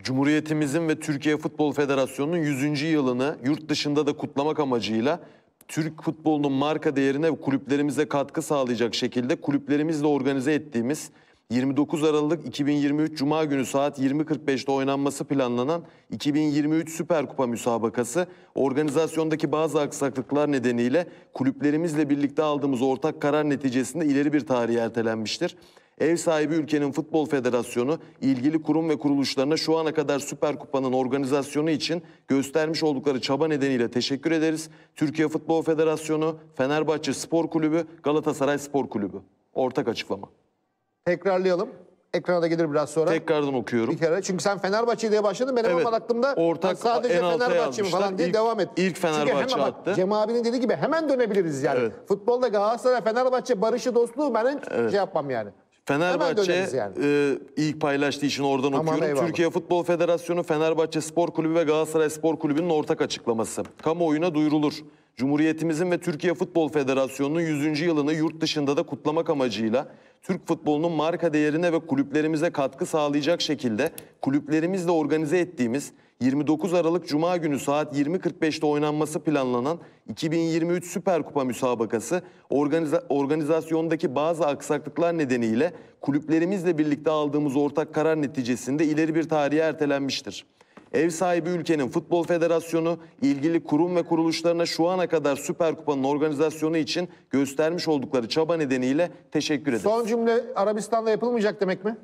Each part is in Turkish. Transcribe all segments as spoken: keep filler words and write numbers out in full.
Cumhuriyetimizin ve Türkiye Futbol Federasyonu'nun yüzüncü yılını yurt dışında da kutlamak amacıyla Türk futbolunun marka değerine ve kulüplerimize katkı sağlayacak şekilde kulüplerimizle organize ettiğimiz yirmi dokuz Aralık iki bin yirmi üç Cuma günü saat yirmi kırk beşte oynanması planlanan iki bin yirmi üç Süper Kupa müsabakası organizasyondaki bazı aksaklıklar nedeniyle kulüplerimizle birlikte aldığımız ortak karar neticesinde ileri bir tarihe ertelenmiştir. Ev sahibi ülkenin Futbol Federasyonu ilgili kurum ve kuruluşlarına şu ana kadar Süper Kupa'nın organizasyonu için göstermiş oldukları çaba nedeniyle teşekkür ederiz. Türkiye Futbol Federasyonu, Fenerbahçe Spor Kulübü, Galatasaray Spor Kulübü. Ortak açıklama. Tekrarlayalım. Ekrana da gelir biraz sonra. Tekrardan okuyorum. Bir kere. Çünkü sen Fenerbahçe diye başladın. Benim evet, aklımda ortak sadece Fenerbahçe mi falan diye ilk, devam et. İlk Fenerbahçe hemen, attı. Cem abinin dediği gibi hemen dönebiliriz yani. Evet. Futbolda Galatasaray, Fenerbahçe barışı dostluğu ben evet. şey yapmam yani. Fenerbahçe yani. e, ilk paylaştığı için oradan Aman okuyorum. Eyvallah. Türkiye Futbol Federasyonu, Fenerbahçe Spor Kulübü ve Galatasaray Spor Kulübü'nün ortak açıklaması. Kamuoyuna duyurulur. Cumhuriyetimizin ve Türkiye Futbol Federasyonu'nun yüzüncü yılını yurt dışında da kutlamak amacıyla Türk futbolunun marka değerine ve kulüplerimize katkı sağlayacak şekilde kulüplerimizle organize ettiğimiz yirmi dokuz Aralık Cuma günü saat yirmi kırk beşte oynanması planlanan iki bin yirmi üç Süper Kupa müsabakası organiza organizasyondaki bazı aksaklıklar nedeniyle kulüplerimizle birlikte aldığımız ortak karar neticesinde ileri bir tarihe ertelenmiştir. Ev sahibi ülkenin Futbol Federasyonu ilgili kurum ve kuruluşlarına şu ana kadar Süper Kupa'nın organizasyonu için göstermiş oldukları çaba nedeniyle teşekkür ederiz. Son cümle Arabistan'da yapılmayacak demek mi?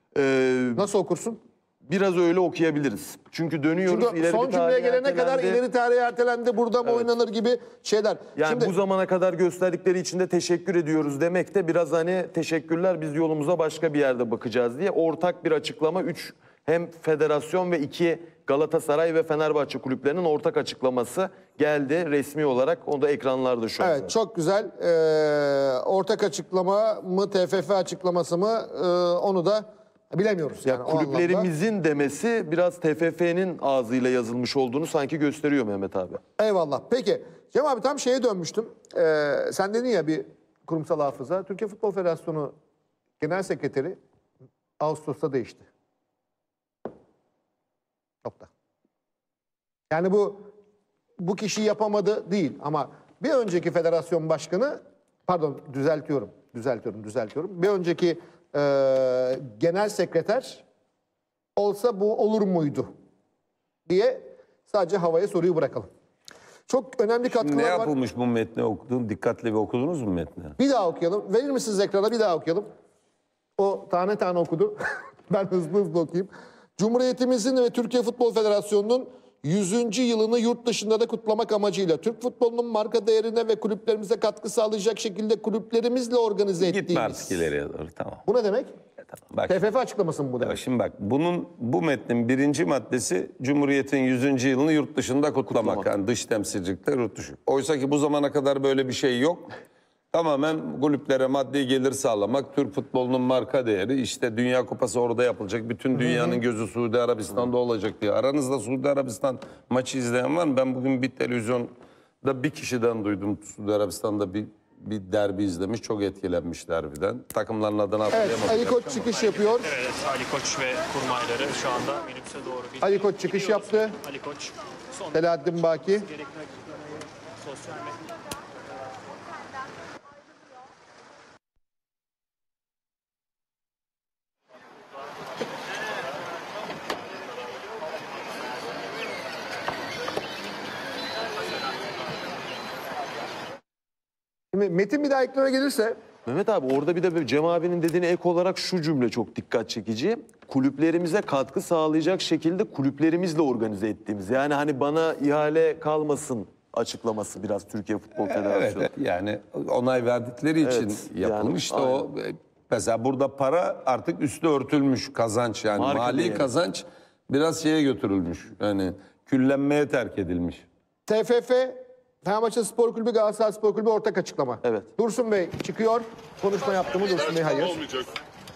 Ee, Nasıl okursun? Biraz öyle okuyabiliriz. Çünkü dönüyoruz. Çünkü son cümleye gelene ertelendi. kadar ileri tarihe ertelendi, burada mı evet. oynanır gibi şeyler. Yani Şimdi, bu zamana kadar gösterdikleri için de teşekkür ediyoruz demek de biraz hani teşekkürler, biz yolumuza başka bir yerde bakacağız diye ortak bir açıklama. Üç hem federasyon ve iki Galatasaray ve Fenerbahçe kulüplerinin ortak açıklaması geldi resmi olarak. Onu da ekranlarda şu an. Evet, çok güzel. Ee, ortak açıklama mı, T F F açıklaması mı ee, onu da bilemiyoruz. Ya yani, kulüplerimizin demesi biraz T F F'nin ağzıyla yazılmış olduğunu sanki gösteriyor Mehmet abi. Eyvallah. Peki Cem abi tam şeye dönmüştüm. Ee, sen dedin ya bir kurumsal hafıza. Türkiye Futbol Federasyonu Genel Sekreteri Ağustos'ta değişti. Nokta. Yani bu bu kişi yapamadı değil ama bir önceki federasyon başkanı, pardon düzeltiyorum, düzeltiyorum, düzeltiyorum. Bir önceki e, genel sekreter olsa bu olur muydu diye sadece havaya soruyu bırakalım. Çok önemli katkılar var. Ne yapılmış var. Bu metni okudun? Dikkatli bir okudunuz mu metni? Bir daha okuyalım. Verir misiniz ekrana, bir daha okuyalım. O tane tane okudu. Ben hızlı hızlı okuyayım. Cumhuriyetimizin ve Türkiye Futbol Federasyonu'nun yüzüncü yılını yurt dışında da kutlamak amacıyla Türk futbolunun marka değerine ve kulüplerimize katkı sağlayacak şekilde kulüplerimizle organize ettiğimiz. Gitme artık ileriye doğru, tamam. Bu ne demek? E, tamam. Bak, T F F açıklaması mı bu demek? Şimdi bak, bunun bu metnin birinci maddesi Cumhuriyet'in yüzüncü yılını yurt dışında kutlamak. Kutlamak. Yani dış temsilcilikte yurt dışı. Oysa ki bu zamana kadar böyle bir şey yok. Tamamen kulüplere maddi gelir sağlamak, Türk futbolunun marka değeri, işte Dünya Kupası orada yapılacak, bütün dünyanın gözü Suudi Arabistan'da olacak diye. Aranızda Suudi Arabistan maçı izleyen var mı? Ben bugün bir televizyonda bir kişiden duydum, Suudi Arabistan'da bir bir derbi izlemiş, çok etkilenmiş derbiden. Takımların adını hatırlayamadım. Evet, Ali Koç çıkış yapıyor. Evet, Ali Koç ve kurmayları şu anda minibüse doğru gidiyor. Ali Koç çıkış yaptı. Ali Koç. Selahattin Baki. Sosyal medya. Metin bir daha ekrana gelirse. Mehmet abi orada bir de Cem abinin dediğine ek olarak şu cümle çok dikkat çekici. Kulüplerimize katkı sağlayacak şekilde kulüplerimizle organize ettiğimiz. Yani hani bana ihale kalmasın açıklaması biraz Türkiye Futbol Federasyonu. Evet, yani onay verdikleri için evet, yapılmış yani, da o. Mesela burada para artık üstü örtülmüş kazanç, yani Marka mali yani. Kazanç biraz şeye götürülmüş. Yani küllenmeye terk edilmiş. T F F Fenerbahçe Spor Kulübü, Galatasaray Spor Kulübü ortak açıklama. Evet. Dursun Bey çıkıyor. Konuşma yaptı mı Dursun Bey? Hayır. Olmayacak.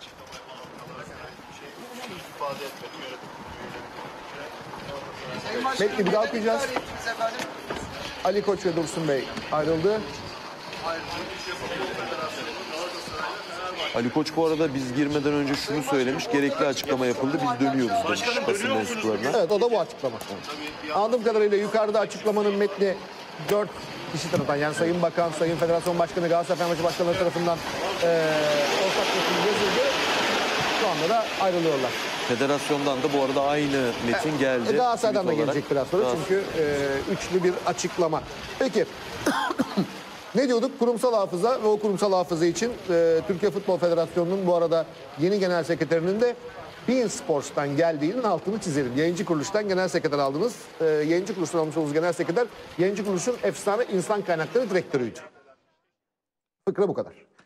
Metni bir daha okuyacağız. Ali Koç ve Dursun Bey ayrıldı. Ali Koç bu arada biz girmeden önce şunu söylemiş. Gerekli açıklama yapıldı. Biz dönüyoruz demiş basın mensuplarına. Evet, o da bu açıklama. Anladığım kadarıyla yukarıda açıklamanın metni dört kişi tarafından, yani Sayın Bakan, Sayın Federasyon Başkanı, Galatasaray Fenerbahçe Başkanları tarafından e, ortak metin yazıldı. Şu anda da ayrılıyorlar. Federasyondan da bu arada aynı metin geldi. E, Galatasaray'dan da tweet olarak. gelecek biraz sonra Galatasaray- çünkü e, üçlü bir açıklama. Peki ne diyorduk? Kurumsal hafıza ve o kurumsal hafıza için e, Türkiye Futbol Federasyonu'nun bu arada yeni genel sekreterinin de Bein Sports'tan geldiğinin altını çizelim. Yayıncı kuruluştan genel sekreter aldınız. E, yayıncı kuruluştan almış olduğunuz genel sekreter, yayıncı kuruluşun efsane insan kaynakları direktörüydü. Fıkra bu kadar.